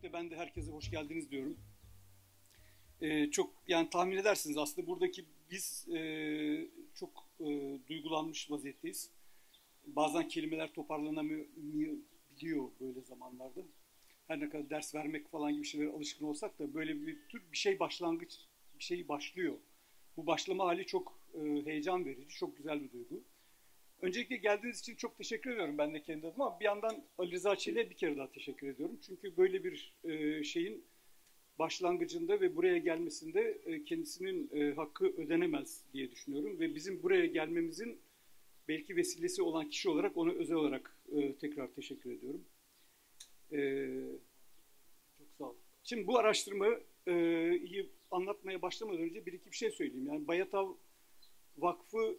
Öncelikle ben de herkese hoş geldiniz diyorum. Çok yani tahmin edersiniz aslında buradaki biz çok duygulanmış vaziyetteyiz. Bazen kelimeler toparlanamayabiliyor böyle zamanlarda. Her ne kadar ders vermek falan gibi şeylere alışkın olsak da böyle bir tür bir şey başlangıç, bir şey başlıyor. Bu başlama hali çok heyecan verici, çok güzel bir duygu. Öncelikle geldiğiniz için çok teşekkür ediyorum ben de kendi adıma. Ama bir yandan Ali Rıza Çelik'e bir kere daha teşekkür ediyorum. Çünkü böyle bir şeyin başlangıcında ve buraya gelmesinde kendisinin hakkı ödenemez diye düşünüyorum. Ve bizim buraya gelmemizin belki vesilesi olan kişi olarak ona özel olarak tekrar teşekkür ediyorum. E, Çok sağ olun. Şimdi bu araştırmayı anlatmaya başlamadan önce bir iki bir şey söyleyeyim. Yani Bayatav Vakfı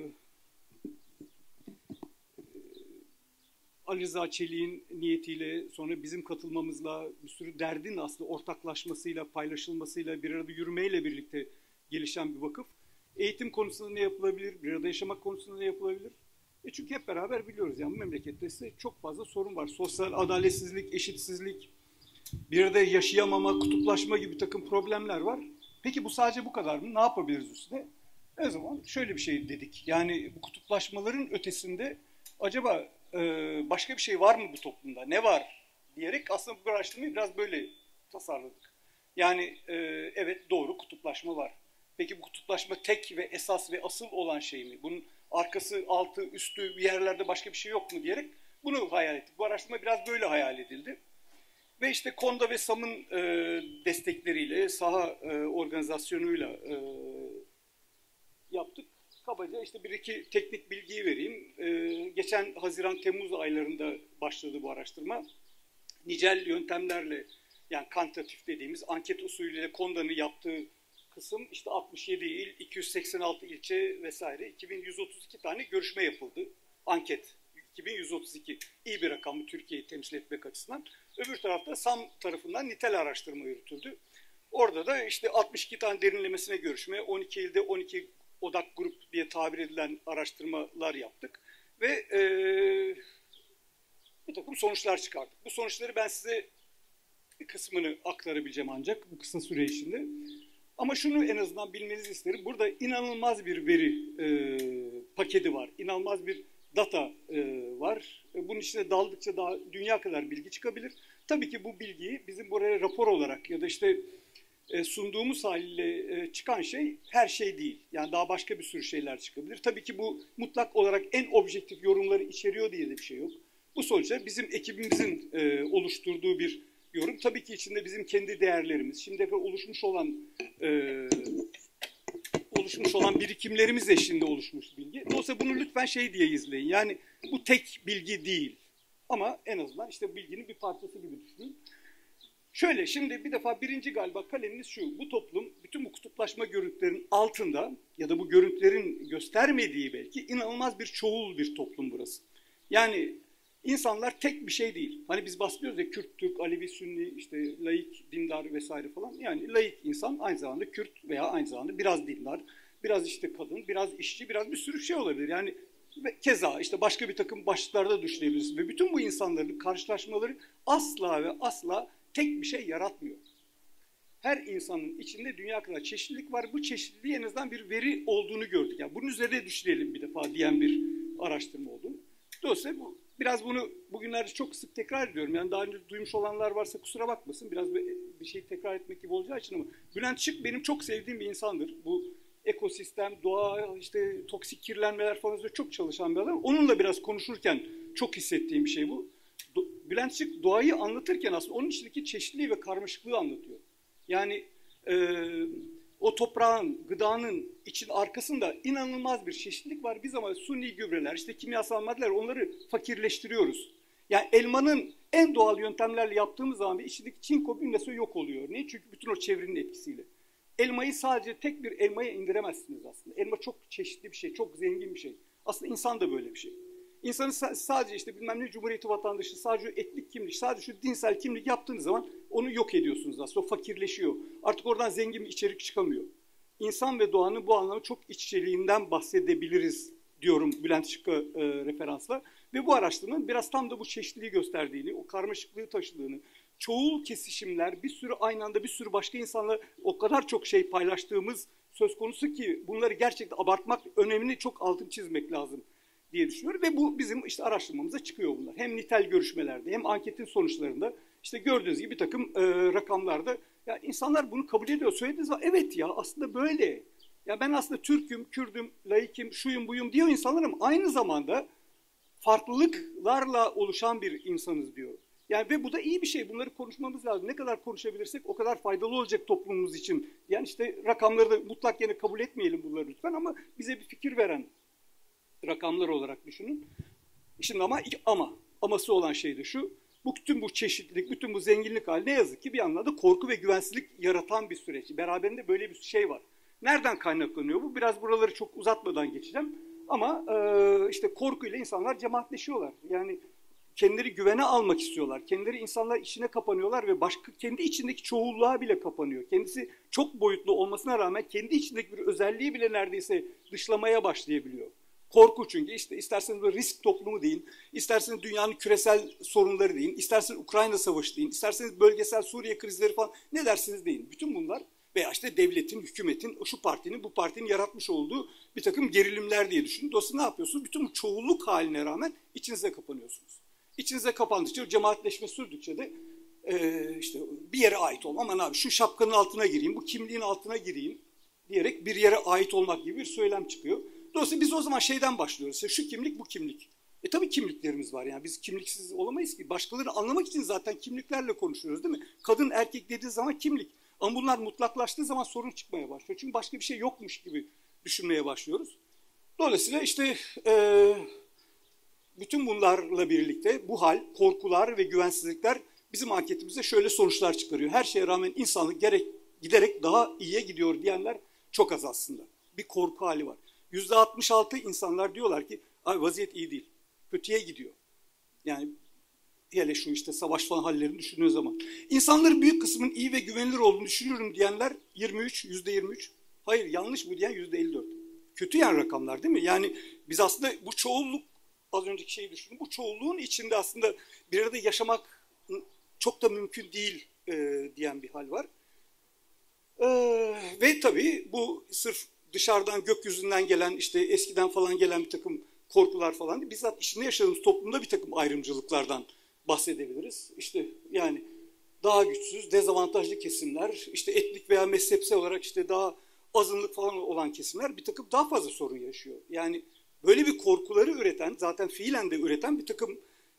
Ali Rıza Çelik'in niyetiyle, sonra bizim katılmamızla, bir sürü derdin aslında ortaklaşmasıyla, paylaşılmasıyla, bir arada yürümeyle birlikte gelişen bir vakıf. Eğitim konusunda ne yapılabilir, bir arada yaşamak konusunda ne yapılabilir? Çünkü hep beraber biliyoruz yani bu memlekette ise çok fazla sorun var. Sosyal adaletsizlik, eşitsizlik, bir arada yaşayamama, kutuplaşma gibi bir takım problemler var. Peki bu sadece bu kadar mı? Ne yapabiliriz üstüne? O zaman şöyle bir şey dedik. Yani bu kutuplaşmaların ötesinde acaba başka bir şey var mı bu toplumda? Ne var? Diyerek aslında bu araştırmayı biraz böyle tasarladık. Yani evet doğru kutuplaşma var. Peki bu kutuplaşma tek ve esas ve asıl olan şey mi? Bunun arkası, altı, üstü bir yerlerde başka bir şey yok mu diyerek bunu hayal ettik. Bu araştırma biraz böyle hayal edildi. Ve işte KONDA ve SAM'ın destekleriyle, saha organizasyonuyla yaptık. Kabaca işte bir iki teknik bilgiyi vereyim. Geçen Haziran-Temmuz aylarında başladı bu araştırma. Nicel yöntemlerle yani kantitatif dediğimiz anket usulüyle KONDA'nın yaptığı kısım işte 67 il, 286 ilçe vesaire 2132 tane görüşme yapıldı. Anket 2132 iyi bir rakam bu Türkiye'yi temsil etmek açısından. Öbür tarafta SAM tarafından nitel araştırma yürütüldü. Orada da işte 62 tane derinlemesine görüşme, 12 ilde 12 odak grup diye tabir edilen araştırmalar yaptık. Ve bir takım sonuçlar çıkardık. Bu sonuçları ben size bir kısmını aktarabileceğim ancak bu kısa süre içinde. Ama şunu en azından bilmenizi isterim. Burada inanılmaz bir veri paketi var. İnanılmaz bir data var. Bunun içine daldıkça daha dünya kadar bilgi çıkabilir. Tabii ki bu bilgiyi bizim buraya rapor olarak ya da işte sunduğumuz haliyle çıkan şey her şey değil. Yani daha başka bir sürü şeyler çıkabilir. Tabii ki bu mutlak olarak en objektif yorumları içeriyor diye de bir şey yok. Bu sonuçta bizim ekibimizin oluşturduğu bir yorum. Tabii ki içinde bizim kendi değerlerimiz, şimdiye kadar oluşmuş olan birikimlerimiz eşliğinde oluşmuş bilgi. Dolayısıyla bunu lütfen şey diye izleyin. Yani bu tek bilgi değil. Ama en azından işte bilginin bir parçası gibi düşünün. Şöyle şimdi bir defa birinci galiba kaleminiz şu. Bu toplum bütün bu kutuplaşma görüntülerin altında ya da bu görüntülerin göstermediği belki inanılmaz bir çoğul bir toplum burası. Yani insanlar tek bir şey değil. Hani biz bahsediyoruz ya Kürt, Türk, Alevi, Sünni, işte laik, dindar vesaire falan. Yani laik insan aynı zamanda Kürt veya aynı zamanda biraz dindar, biraz işte kadın, biraz işçi, biraz bir sürü şey olabilir. Yani ve keza işte başka bir takım başlıklarda düşünebiliriz. Ve bütün bu insanların karşılaşmaları asla ve asla tek bir şey yaratmıyor. Her insanın içinde dünya kadar çeşitlilik var. Bu çeşitliliği en azından bir veri olduğunu gördük. Yani bunun üzerine düşünelim bir defa diyen bir araştırma oldu. Dolayısıyla biraz bunu bugünlerde çok sık tekrar ediyorum. Yani daha önce duymuş olanlar varsa kusura bakmasın. Biraz bir şey tekrar etmek gibi olacağı için ama Bülent Şık benim çok sevdiğim bir insandır. Bu ekosistem, doğa, işte toksik kirlenmeler falan çok çalışan bir adam. Onunla biraz konuşurken çok hissettiğim bir şey bu. Bülent Şık doğayı anlatırken aslında onun içindeki çeşitliliği ve karmaşıklığı anlatıyor. Yani o toprağın, gıdanın için arkasında inanılmaz bir çeşitlilik var. Biz ama suni gübreler, işte kimyasal maddeler onları fakirleştiriyoruz. Yani elmanın en doğal yöntemlerle yaptığımız zaman içindeki çinko bünyesi yok oluyor. Niye? Çünkü bütün o çevrenin etkisiyle. Elmayı sadece tek bir elmaya indiremezsiniz aslında. Elma çok çeşitli bir şey, çok zengin bir şey. Aslında insan da böyle bir şey. İnsanı sadece işte bilmem ne cumhuriyeti vatandaşı, sadece etnik kimlik, sadece şu dinsel kimlik yaptığınız zaman onu yok ediyorsunuz aslında. O fakirleşiyor. Artık oradan zengin bir içerik çıkamıyor. İnsan ve doğanın bu anlamda çok iç içeriğinden bahsedebiliriz diyorum Bülent Şık'a referansla. Ve bu araştırmanın biraz tam da bu çeşitliliği gösterdiğini, o karmaşıklığı taşıdığını, çoğul kesişimler, bir sürü aynı anda bir sürü başka insanla o kadar çok şey paylaştığımız söz konusu ki bunları gerçekten abartmak önemini çok altın çizmek lazım diye düşünüyorum. Ve bu bizim işte araştırmamıza çıkıyor bunlar. Hem nitel görüşmelerde hem anketin sonuçlarında işte gördüğünüz gibi bir takım rakamlarda yani insanlar bunu kabul ediyor. Söylediğiniz zaman evet ya aslında böyle. Ya ben aslında Türk'üm, Kürd'üm, laikim, şuyum buyum diyor insanlarım. Aynı zamanda farklılıklarla oluşan bir insanız diyor. Yani ve bu da iyi bir şey. Bunları konuşmamız lazım. Ne kadar konuşabilirsek o kadar faydalı olacak toplumumuz için. Yani işte rakamları da mutlak yine kabul etmeyelim bunları lütfen ama bize bir fikir veren rakamlar olarak düşünün. Şimdi aması olan şey de şu. Bütün bu çeşitlilik, bütün bu zenginlik hali ne yazık ki bir anlamda korku ve güvensizlik yaratan bir süreç. Beraberinde böyle bir şey var. Nereden kaynaklanıyor bu? Biraz buraları çok uzatmadan geçeceğim. Ama işte korkuyla insanlar cemaatleşiyorlar. Yani kendileri güvene almak istiyorlar. Kendileri insanlar içine kapanıyorlar ve başka kendi içindeki çoğulluğa bile kapanıyor. Kendisi çok boyutlu olmasına rağmen kendi içindeki bir özelliği bile neredeyse dışlamaya başlayabiliyor. Korku çünkü işte isterseniz böyle risk toplumu deyin, isterseniz dünyanın küresel sorunları deyin, isterseniz Ukrayna savaşı deyin, isterseniz bölgesel Suriye krizleri falan ne dersiniz deyin. Bütün bunlar veya işte devletin, hükümetin, şu partinin, bu partinin yaratmış olduğu bir takım gerilimler diye düşünün. Dolayısıyla ne yapıyorsunuz? Bütün bu çoğulluk haline rağmen içinize kapanıyorsunuz. İçinize kapandıkça, cemaatleşme sürdükçe de işte bir yere ait olma. Aman abi şu şapkanın altına gireyim, bu kimliğin altına gireyim diyerek bir yere ait olmak gibi bir söylem çıkıyor. Dolayısıyla biz o zaman şeyden başlıyoruz. İşte şu kimlik, bu kimlik. Tabii kimliklerimiz var yani biz kimliksiz olamayız ki. Başkalarını anlamak için zaten kimliklerle konuşuyoruz değil mi? Kadın erkek dediği zaman kimlik. Ama bunlar mutlaklaştığı zaman sorun çıkmaya başlıyor. Çünkü başka bir şey yokmuş gibi düşünmeye başlıyoruz. Dolayısıyla işte bütün bunlarla birlikte bu hal, korkular ve güvensizlikler bizim anketimize şöyle sonuçlar çıkarıyor. Her şeye rağmen insanlık giderek daha iyiye gidiyor diyenler çok az aslında. Bir korku hali var. %66 insanlar diyorlar ki vaziyet iyi değil, kötüye gidiyor. Yani hele şu işte savaş falan hallerini düşündüğü zaman. İnsanların büyük kısmının iyi ve güvenilir olduğunu düşünüyorum diyenler %23. Hayır yanlış bu diyen %54. Kötü yani rakamlar değil mi? Yani biz aslında bu çoğunluk, az önceki şeyi düşünün, bu çoğunluğun içinde aslında bir arada yaşamak çok da mümkün değil diyen bir hal var. Ve tabii bu sırf dışarıdan gökyüzünden gelen işte eskiden falan gelen bir takım korkular falan değil. Bizzat içinde yaşadığımız toplumda bir takım ayrımcılıklardan bahsedebiliriz. İşte yani daha güçsüz, dezavantajlı kesimler, işte etnik veya mezhepsel olarak işte daha azınlık falan olan kesimler bir takım daha fazla sorun yaşıyor. Yani böyle bir korkuları üreten, zaten fiilen de üreten bir takım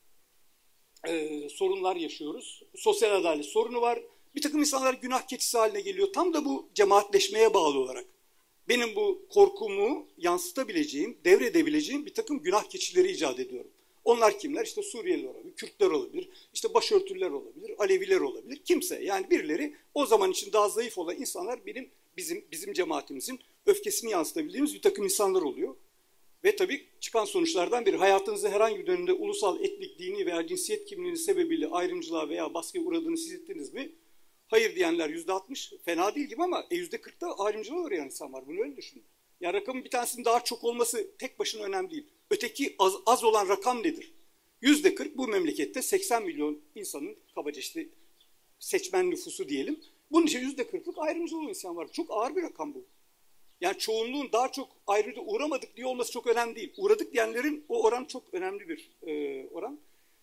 sorunlar yaşıyoruz. Sosyal adalet sorunu var. Bir takım insanlar günah keçisi haline geliyor. Tam da bu cemaatleşmeye bağlı olarak. Benim bu korkumu yansıtabileceğim, devredebileceğim bir takım günah keçileri icat ediyorum. Onlar kimler? İşte Suriyeliler olabilir, Kürtler olabilir, işte başörtüler olabilir, Aleviler olabilir. Kimse yani birileri o zaman için daha zayıf olan insanlar bizim cemaatimizin öfkesini yansıtabildiğimiz bir takım insanlar oluyor. Ve tabii çıkan sonuçlardan biri hayatınızın herhangi bir döneminde ulusal, etnik, dini veya cinsiyet kimliğiniz sebebiyle ayrımcılığa veya baskıya uğradığını hissettiniz mi? Hayır diyenler %60, fena değil gibi ama %40'da ayrımcılığa uğrayan insan var. Bunu öyle düşünün. Yani rakamın bir tanesinin daha çok olması tek başına önemli değil. Öteki az olan rakam nedir? %40 bu memlekette 80 milyon insanın kabaca işte seçmen nüfusu diyelim. Bunun için %40'lık ayrımcı olan insan var. Çok ağır bir rakam bu. Yani çoğunluğun daha çok ayrıca uğramadık diye olması çok önemli değil. Uğradık diyenlerin o oran çok önemli bir oran.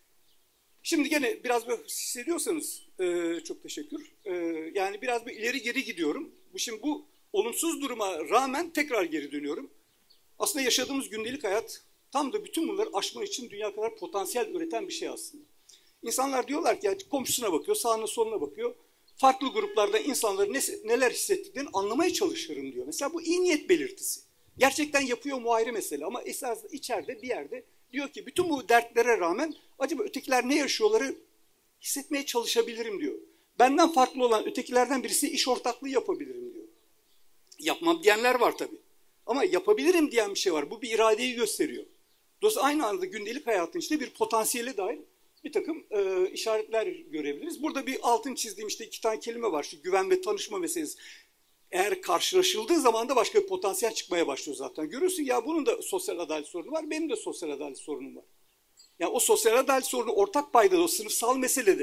Şimdi gene biraz böyle hissediyorsanız çok teşekkür. Yani biraz bir ileri geri gidiyorum. Şimdi bu olumsuz duruma rağmen tekrar geri dönüyorum. Aslında yaşadığımız gündelik hayat tam da bütün bunları aşma için dünya kadar potansiyel üreten bir şey aslında. İnsanlar diyorlar ki yani komşusuna bakıyor, sağına soluna bakıyor. Farklı gruplarda insanların neler hissettiklerini anlamaya çalışırım diyor. Mesela bu iyi niyet belirtisi. Gerçekten yapıyor mu ayrı mesele ama esasında içeride bir yerde diyor ki bütün bu dertlere rağmen acaba ötekiler ne yaşıyorları hissetmeye çalışabilirim diyor. Benden farklı olan ötekilerden birisi iş ortaklığı yapabilirim diyor. Yapmam diyenler var tabii. Ama yapabilirim diyen bir şey var. Bu bir iradeyi gösteriyor. Dolayısıyla aynı anda gündelik hayatın içinde bir potansiyele dair bir takım işaretler görebiliriz. Burada bir altın çizdiğim işte 2 tane kelime var. Şu güven ve tanışma meselesi. Eğer karşılaşıldığı zaman da başka bir potansiyel çıkmaya başlıyor zaten. Görüyorsun ya bunun da sosyal adalet sorunu var, benim de sosyal adalet sorunum var. Yani o sosyal adalet sorunu ortak payda, o sınıfsal meselede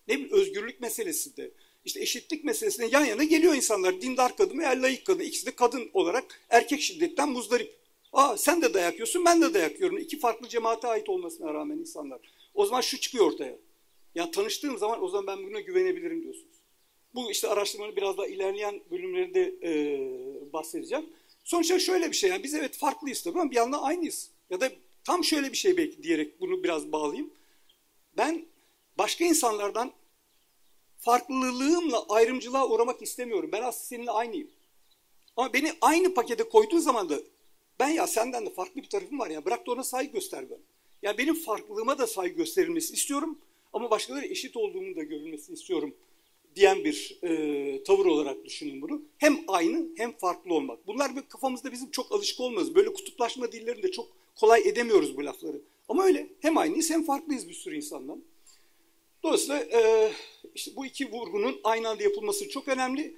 Ne bileyim özgürlük meselesinde, işte eşitlik meselesinde yan yana geliyor insanlar. Dindar kadın veya laik kadın. İkisi de kadın olarak erkek şiddetten muzdarip. Sen de dayak yiyorsun, ben de dayak yiyorum. İki farklı cemaate ait olmasına rağmen insanlar. O zaman şu çıkıyor ortaya. Yani tanıştığım zaman o zaman ben buna güvenebilirim diyorsunuz. Bu işte araştırmanın biraz daha ilerleyen bölümlerinde bahsedeceğim. Sonuçta şöyle bir şey, yani biz evet farklıyız tabii ama bir yandan aynıyız. Ya da tam şöyle bir şey belki diyerek bunu biraz bağlayayım. Ben başka insanlardan farklılığımla ayrımcılığa uğramak istemiyorum. Ben aslında seninle aynıyım. Ama beni aynı pakete koyduğu zaman da ben ya senden de farklı bir tarafım var ya, bırak da ona saygı göster bana. Yani benim farklılığıma da saygı gösterilmesi istiyorum ama başkaları eşit olduğumu da görülmesini istiyorum diyen bir tavır olarak düşünün bunu. Hem aynı hem farklı olmak. Bunlar bir kafamızda bizim çok alışık olmaz. Böyle kutuplaşma dillerinde çok kolay edemiyoruz bu lafları. Ama öyle hem aynıyız hem farklıyız bir sürü insandan. Dolayısıyla işte bu iki vurgunun aynı anda yapılması çok önemli.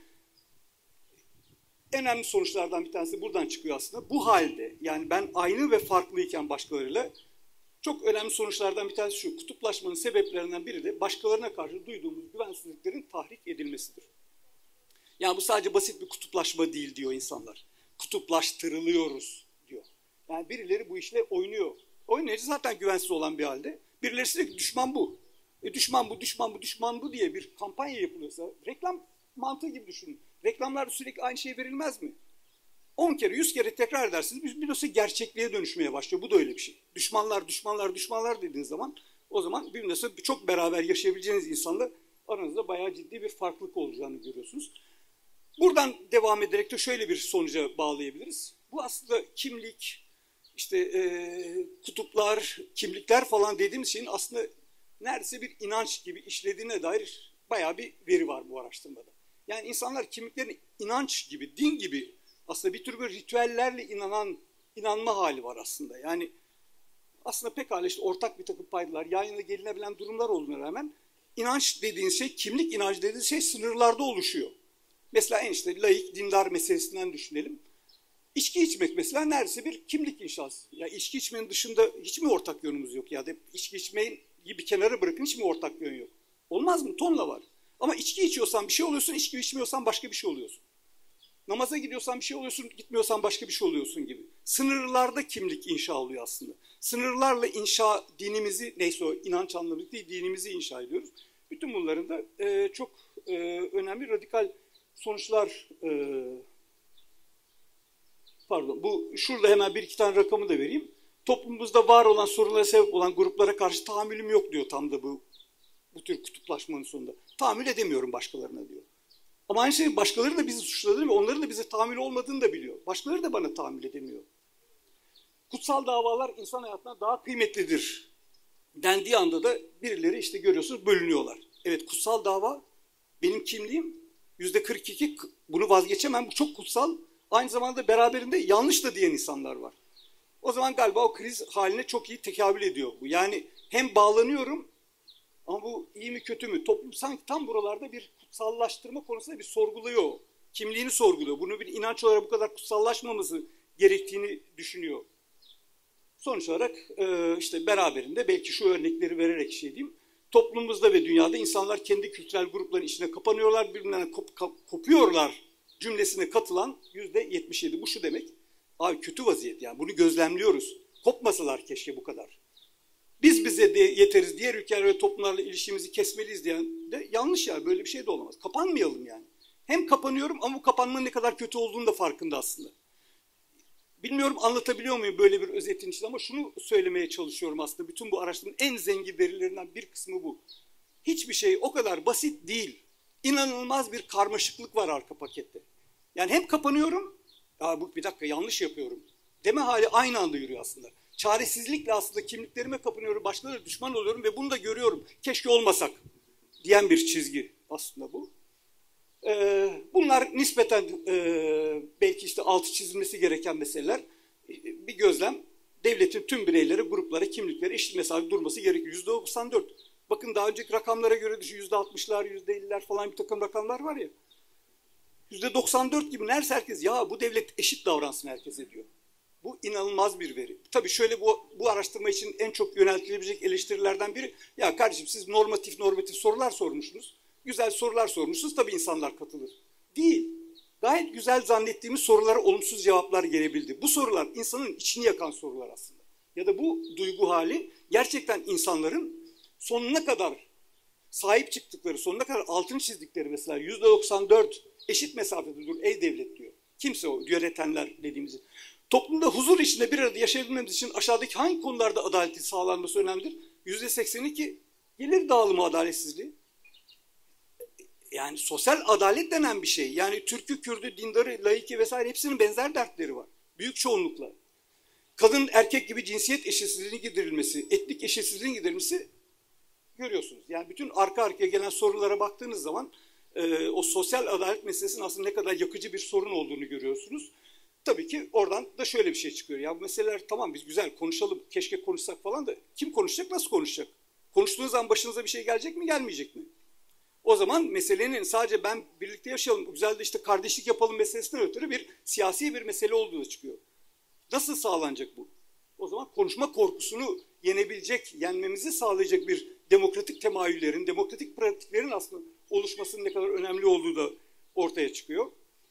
En önemli sonuçlardan bir tanesi buradan çıkıyor aslında. Bu halde yani ben aynı ve farklıyken başkalarıyla çok önemli sonuçlardan bir tanesi şu. Kutuplaşmanın sebeplerinden biri de başkalarına karşı duyduğumuz güvensizliklerin tahrik edilmesidir. Yani bu sadece basit bir kutuplaşma değil diyor insanlar. Kutuplaştırılıyoruz diyor. Yani birileri bu işle oynuyor. Oynayıcı zaten güvensiz olan bir halde. Birileri sürekli düşman bu. Düşman bu, düşman bu, düşman bu diye bir kampanya yapılıyorsa reklam mantığı gibi düşünün. Reklamlarda sürekli aynı şey verilmez mi? 10 kere, 100 kere tekrar edersiniz. Bir süre gerçekliğe dönüşmeye başlıyor. Bu da öyle bir şey. Düşmanlar, düşmanlar, düşmanlar dediğiniz zaman o zaman bir süre çok beraber yaşayabileceğiniz insanla aranızda bayağı ciddi bir farklılık olacağını görüyorsunuz. Buradan devam ederek de şöyle bir sonuca bağlayabiliriz. Bu aslında kimlik, işte kutuplar, kimlikler falan dediğimiz şeyin aslında neredeyse bir inanç gibi işlediğine dair bayağı bir veri var bu araştırmada. Yani insanlar kimliklerini inanç gibi, din gibi aslında bir tür böyle ritüellerle inanma hali var aslında. Yani aslında pekala işte ortak bir takım paydalar, yan yana gelinebilen durumlar olduğuna rağmen inanç dediğiniz şey, kimlik inancı dediğiniz şey sınırlarda oluşuyor. Mesela en işte laik, dindar meselesinden düşünelim. İçki içmek mesela neredeyse bir kimlik inşası. Ya içki içmenin dışında hiç mi ortak yönümüz yok ya da içki içmeyi bir kenara bırakın hiç mi ortak yön yok? Olmaz mı? Tonla var. Ama içki içiyorsan bir şey oluyorsun, içki içmiyorsan başka bir şey oluyorsun. Namaza gidiyorsan bir şey oluyorsun, gitmiyorsan başka bir şey oluyorsun gibi. Sınırlarda kimlik inşa oluyor aslında. Sınırlarla inşa dinimizi, neyse o inanç anlamında değil, dinimizi inşa ediyoruz. Bütün bunların da çok önemli radikal sonuçlar şurada hemen bir iki tane rakamı da vereyim. Toplumumuzda var olan sorunlara sebep olan gruplara karşı tahammülüm yok diyor tam da bu tür kutuplaşmanın sonunda. Tahammül edemiyorum başkalarına diyor. Ama aynı şey başkaları da bizi suçladığını ve onların da bize tahammül olmadığını da biliyor. Başkaları da bana tahammül edemiyor. Kutsal davalar insan hayatına daha kıymetlidir dendiği anda da birileri işte görüyorsunuz bölünüyorlar. Evet kutsal dava benim kimliğim %42 bunu vazgeçemem bu çok kutsal. Aynı zamanda beraberinde yanlış da diyen insanlar var. O zaman galiba o kriz haline çok iyi tekabül ediyor bu. Yani hem bağlanıyorum ama bu iyi mi kötü mü? Toplum sanki tam buralarda bir kutsallaştırma konusunda bir sorguluyor. Kimliğini sorguluyor. Bunu bir inanç olarak bu kadar kutsallaşmaması gerektiğini düşünüyor. Sonuç olarak işte beraberinde belki şu örnekleri vererek şey diyeyim. Toplumumuzda ve dünyada insanlar kendi kültürel grupların içine kapanıyorlar, birbirlerinden kopuyorlar cümlesine katılan %77. Bu şu demek, abi kötü vaziyet yani bunu gözlemliyoruz. Kopmasalar keşke bu kadar. Biz bize de yeteriz, diğer ülkeler ve toplumlarla ilişkimizi kesmeliyiz diyen de yanlış ya, böyle bir şey de olamaz. Kapanmayalım yani. Hem kapanıyorum ama bu kapanmanın ne kadar kötü olduğunu da farkında aslında. Bilmiyorum anlatabiliyor muyum böyle bir özetin içinde ama şunu söylemeye çalışıyorum aslında. Bütün bu araştırmanın en zengin verilerinden bir kısmı bu. Hiçbir şey o kadar basit değil. İnanılmaz bir karmaşıklık var arka pakette. Yani hem kapanıyorum, ya bu bir dakika yanlış yapıyorum deme hali aynı anda yürüyor aslında. Çaresizlikle aslında kimliklerime kapanıyorum, başkalarına düşman oluyorum ve bunu da görüyorum. Keşke olmasak diyen bir çizgi aslında bu. Bunlar nispeten belki işte altı çizilmesi gereken meseleler. Bir gözlem, devletin tüm bireylere, gruplara, kimliklere eşit mesafe durması gerekiyor. %94. Bakın daha önceki rakamlara göre %60'lar, %50'ler falan bir takım rakamlar var ya. %94 gibi neredeyse herkes ya bu devlet eşit davransın herkese diyor. Bu inanılmaz bir veri. Tabii şöyle bu araştırma için en çok yöneltilebilecek eleştirilerden biri, ya kardeşim siz normatif sorular sormuşsunuz. Güzel sorular sormuşsunuz, tabii insanlar katılır. Değil. Gayet güzel zannettiğimiz sorulara olumsuz cevaplar gelebildi. Bu sorular insanın içini yakan sorular aslında. Ya da bu duygu hali gerçekten insanların sonuna kadar sahip çıktıkları, sonuna kadar altını çizdikleri, mesela %94 eşit mesafede dur ey devlet diyor. Kimse o yönetenler dediğimiz. Toplumda huzur içinde bir arada yaşayabilmemiz için aşağıdaki hangi konularda adaletin sağlanması önemlidir? %82 gelir dağılımı adaletsizliği. Yani sosyal adalet denen bir şey. Yani Türk'ü, Kürt'ü, dindarı, laiki vesaire hepsinin benzer dertleri var. Büyük çoğunlukla. Kadın erkek gibi cinsiyet eşitsizliğinin giderilmesi, etnik eşitsizliğin giderilmesi görüyorsunuz. Yani bütün arka arkaya gelen sorunlara baktığınız zaman o sosyal adalet meselesinin aslında ne kadar yakıcı bir sorun olduğunu görüyorsunuz. Tabii ki oradan da şöyle bir şey çıkıyor. Ya bu meseleler tamam biz güzel konuşalım, keşke konuşsak falan da kim konuşacak, nasıl konuşacak? Konuştuğunuz zaman başınıza bir şey gelecek mi, gelmeyecek mi? O zaman meselenin sadece ben birlikte yaşayalım, güzel de işte kardeşlik yapalım meselesinden ötürü bir siyasi bir mesele olduğu çıkıyor. Nasıl sağlanacak bu? O zaman konuşma korkusunu yenebilecek, yenmemizi sağlayacak bir demokratik temayüllerin, demokratik pratiklerin aslında oluşmasının ne kadar önemli olduğu da ortaya çıkıyor.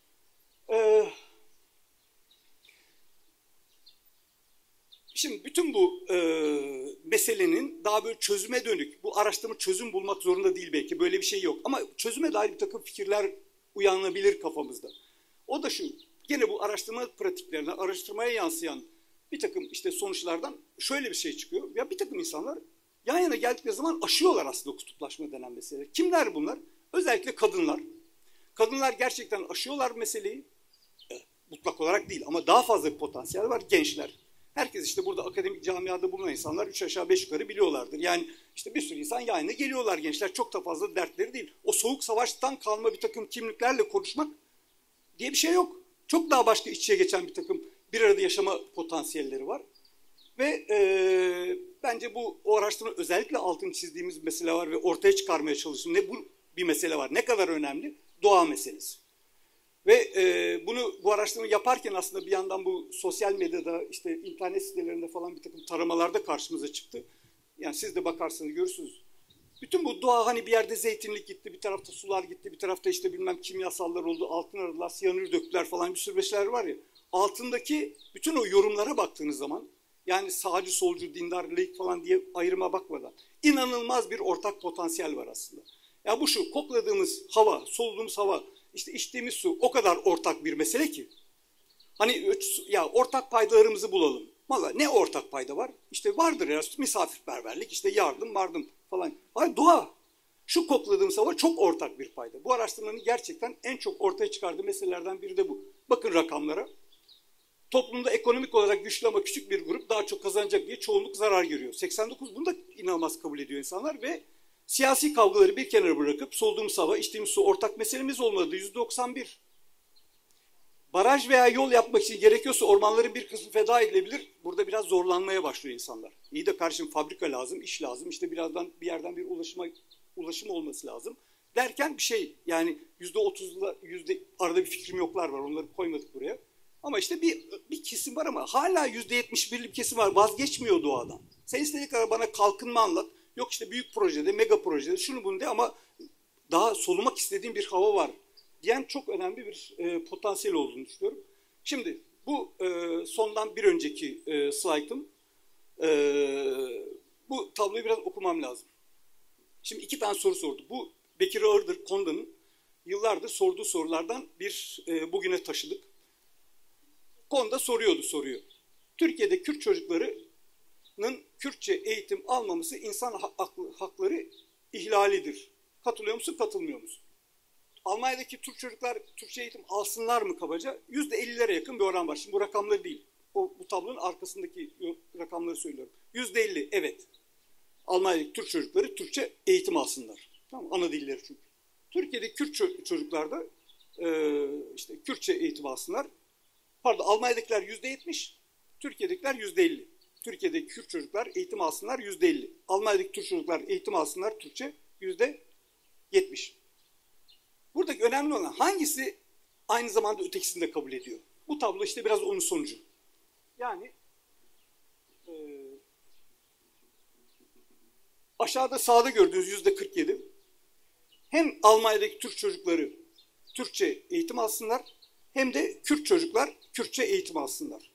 Şimdi bütün bu meselenin daha böyle çözüme dönük, bu araştırma çözüm bulmak zorunda değil belki, böyle bir şey yok. Ama çözüme dair bir takım fikirler uyanabilir kafamızda. O da şu, gene bu araştırma pratiklerine, araştırmaya yansıyan bir takım işte sonuçlardan şöyle bir şey çıkıyor. Ya bir takım insanlar yan yana geldikleri zaman aşıyorlar aslında kutuplaşma denen meseleleri. Kimler bunlar? Özellikle kadınlar. Kadınlar gerçekten aşıyorlar meseleyi. Mutlak olarak değil ama daha fazla bir potansiyel var. Gençler. Herkes işte burada akademik camiada bulunan insanlar 3 aşağı 5 yukarı biliyorlardır. Yani işte bir sürü insan yayına geliyorlar gençler. Çok da fazla dertleri değil. O soğuk savaştan kalma bir takım kimliklerle konuşmak diye bir şey yok. Çok daha başka iç içe geçen bir takım bir arada yaşama potansiyelleri var. Ve bence bu o araştırma özellikle altını çizdiğimiz bir mesele var ve ortaya çıkarmaya çalıştım. Ne bu bir mesele var. Ne kadar önemli? Doğa meselesi. Ve bu araştırmayı yaparken aslında bir yandan bu sosyal medyada, işte internet sitelerinde falan bir takım taramalarda karşımıza çıktı. Yani siz de bakarsanız görürsünüz. Bütün bu doğa hani bir yerde zeytinlik gitti, bir tarafta sular gitti, bir tarafta işte bilmem kimyasallar oldu, altın aradılar, siyanür döktüler falan bir sürü şeyler var ya. Altındaki bütün o yorumlara baktığınız zaman, yani sağcı, solcu, dindar, laik falan diye ayrıma bakmadan inanılmaz bir ortak potansiyel var aslında. Ya bu şu, kokladığımız hava, soluduğumuz hava, İşte içtiğimiz su o kadar ortak bir mesele ki. Hani ya ortak paydalarımızı bulalım. Valla ne ortak payda var? İşte vardır ya misafirperverlik, işte yardım falan. Hayır doğa. Şu kokladığımız hava çok ortak bir payda. Bu araştırmanın gerçekten en çok ortaya çıkardığı meselelerden biri de bu. Bakın rakamlara. Toplumda ekonomik olarak güçlü ama küçük bir grup daha çok kazanacak diye çoğunluk zarar görüyor. 89 bunu da inanılmaz kabul ediyor insanlar ve siyasi kavgaları bir kenara bırakıp soluduğumuz hava, içtiğimiz su ortak meselemiz olmadı. %91. Baraj veya yol yapmak için gerekiyorsa ormanların bir kısmı feda edilebilir. Burada biraz zorlanmaya başlıyor insanlar. İyi de karşım fabrika lazım, iş lazım. İşte birazdan bir yerden bir ulaşım olması lazım. Derken bir şey yani %30'la arada bir fikrim yoklar var. Onları koymadık buraya. Ama işte bir kesim var ama hala %71'lik bir kesim var. Vazgeçmiyor doğadan. Sen istediğin kadar bana kalkınma anlat. Yok işte büyük projede, mega projede, şunu bunu de ama daha solumak istediğim bir hava var diyen çok önemli bir potansiyel olduğunu düşünüyorum. Şimdi bu sondan bir önceki slaytım. Bu tabloyu biraz okumam lazım. Şimdi 2 tane soru sordu. Bu Bekir Ağırdır Konda'nın yıllardır sorduğu sorulardan bugüne taşıdık. Konda soruyor. Türkiye'de Kürt çocuklarının Kürtçe eğitim almaması insan hakları ihlalidir. Katılıyor musun, katılmıyor musun? Almanya'daki Türk çocuklar Türkçe eğitim alsınlar mı kabaca? %50'lere yakın bir oran var. Şimdi bu rakamları değil. Bu tablonun arkasındaki rakamları söylüyorum. %50 evet. Almanya'daki Türk çocukları Türkçe eğitim alsınlar. Tamam, ana dilleri çünkü. Türkiye'de Kürt çocuklar da işte Kürtçe eğitim alsınlar. Pardon, Almanya'dakiler %70, Türkiye'dekiler %50. Türkiye'deki Kürt çocuklar eğitim alsınlar %50. Almanya'daki Türk çocuklar eğitim alsınlar Türkçe %70. Buradaki önemli olan hangisi aynı zamanda ötekisini de kabul ediyor? Bu tablo işte biraz onun sonucu. Yani aşağıda sağda gördüğünüz %47 hem Almanya'daki Türk çocukları Türkçe eğitim alsınlar hem de Kürt çocuklar Kürtçe eğitim alsınlar.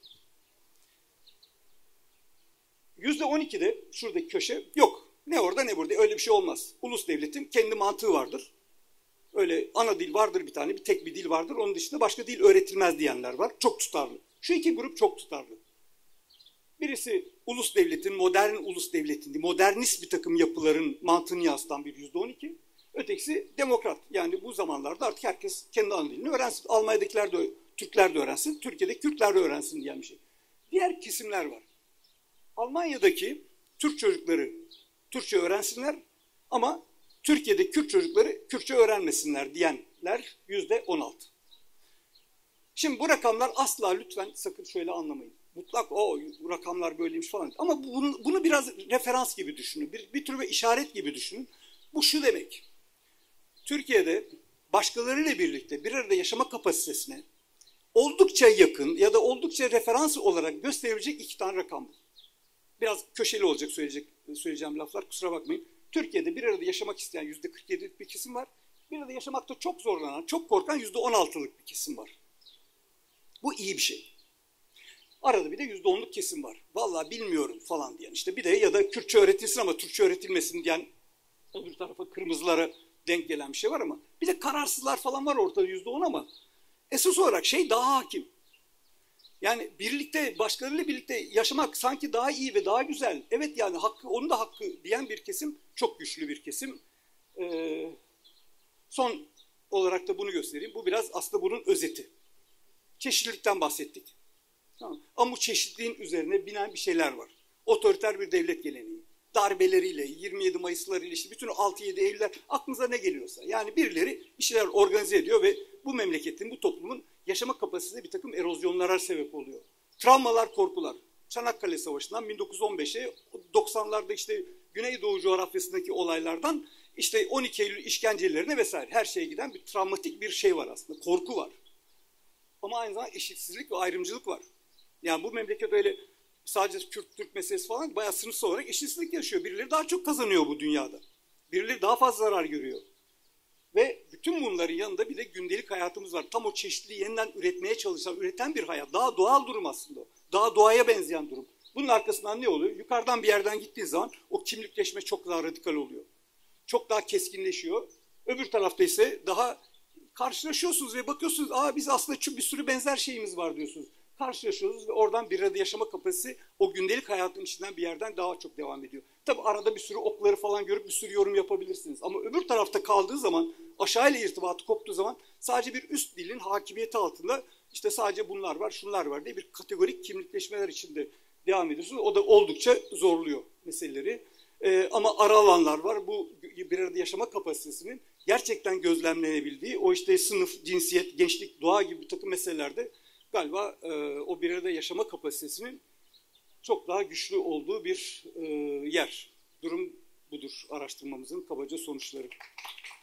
%12'de şuradaki köşe yok. Ne orada ne burada, öyle bir şey olmaz. Ulus devletin kendi mantığı vardır. Öyle ana dil vardır bir tane, bir tek bir dil vardır. Onun dışında başka dil öğretilmez diyenler var. Çok tutarlı. Şu iki grup çok tutarlı. Birisi ulus devletin, modern ulus devletin, modernist bir takım yapıların mantığını yansıtan bir %12. Ötekisi demokrat. Yani bu zamanlarda artık herkes kendi ana dilini öğrensin. Almanya'dakiler de, Türkler de öğrensin, Türkiye'de Kürtler de öğrensin diyen bir şey. Diğer kesimler var. Almanya'daki Türk çocukları Türkçe öğrensinler ama Türkiye'de Kürt çocukları Kürtçe öğrenmesinler diyenler %16. Şimdi bu rakamlar asla, lütfen sakın şöyle anlamayın. Mutlak o bu rakamlar böyleymiş falan. Ama bunu biraz referans gibi düşünün. Bir tür bir işaret gibi düşünün. Bu şu demek. Türkiye'de başkalarıyla birlikte bir arada yaşama kapasitesine oldukça yakın ya da oldukça referans olarak gösterilecek iki tane rakam bu. Biraz köşeli olacak söyleyeceğim laflar, kusura bakmayın. Türkiye'de bir arada yaşamak isteyen %47'lik bir kesim var. Bir arada yaşamakta çok zorlanan, çok korkan %16'lık bir kesim var. Bu iyi bir şey. Arada bir de %10'luk kesim var. Vallahi bilmiyorum falan diyen. İşte bir de ya da Kürtçe öğretilsin ama Türkçe öğretilmesin diyen, öbür tarafa kırmızılara denk gelen bir şey var ama bir de kararsızlar falan var ortada %10 ama esas olarak şey daha hakim. Yani birlikte, başkalarıyla birlikte yaşamak sanki daha iyi ve daha güzel. Evet yani hakkı, onun da hakkı diyen bir kesim, çok güçlü bir kesim. Son olarak da bunu göstereyim. Bu biraz aslında bunun özeti. Çeşitlilikten bahsettik. Tamam. Ama bu çeşitliliğin üzerine binen bir şeyler var. Otoriter bir devlet geleneği. Darbeleriyle, 27 Mayıs'larıyla, işte bütün 6-7 Eylül'ler, aklınıza ne geliyorsa. Yani birileri bir şeyler organize ediyor ve bu memleketin, bu toplumun yaşama kapasitesine bir takım erozyonlara sebep oluyor. Travmalar, korkular. Çanakkale Savaşı'ndan 1915'e, 90'larda işte Güneydoğu coğrafyasındaki olaylardan işte 12 Eylül işkencelerine vesaire her şeye giden bir travmatik bir şey var aslında. Korku var. Ama aynı zamanda eşitsizlik ve ayrımcılık var. Yani bu memleket öyle sadece Kürt-Türk meselesi falan, bayağı sınıfsal olarak eşitsizlik yaşıyor. Birileri daha çok kazanıyor bu dünyada. Birileri daha fazla zarar görüyor. Ve bütün bunların yanında bir de gündelik hayatımız var. Tam o çeşitliliği yeniden üretmeye çalışan, üreten bir hayat. Daha doğal durum aslında. Daha doğaya benzeyen durum. Bunun arkasından ne oluyor? Yukarıdan bir yerden gittiği zaman o kimlikleşme çok daha radikal oluyor. Çok daha keskinleşiyor. Öbür tarafta ise daha karşılaşıyorsunuz ve bakıyorsunuz, biz aslında bir sürü benzer şeyimiz var diyorsunuz. Karşılaşıyorsunuz ve oradan bir arada yaşama kapasitesi o gündelik hayatın içinden bir yerden daha çok devam ediyor. Tabi arada bir sürü okları falan görüp bir sürü yorum yapabilirsiniz. Ama öbür tarafta kaldığı zaman, aşağıyla irtibatı koptuğu zaman sadece bir üst dilin hakimiyeti altında işte sadece bunlar var, şunlar var diye bir kategorik kimlikleşmeler içinde devam ediyorsunuz. O da oldukça zorluyor meseleleri. Ama ara alanlar var. Bu bir arada yaşama kapasitesinin gerçekten gözlemlenebildiği, o işte sınıf, cinsiyet, gençlik, doğa gibi bir takım meselelerde galiba o bir arada yaşama kapasitesinin çok daha güçlü olduğu bir yer. Durum budur, araştırmamızın kabaca sonuçları.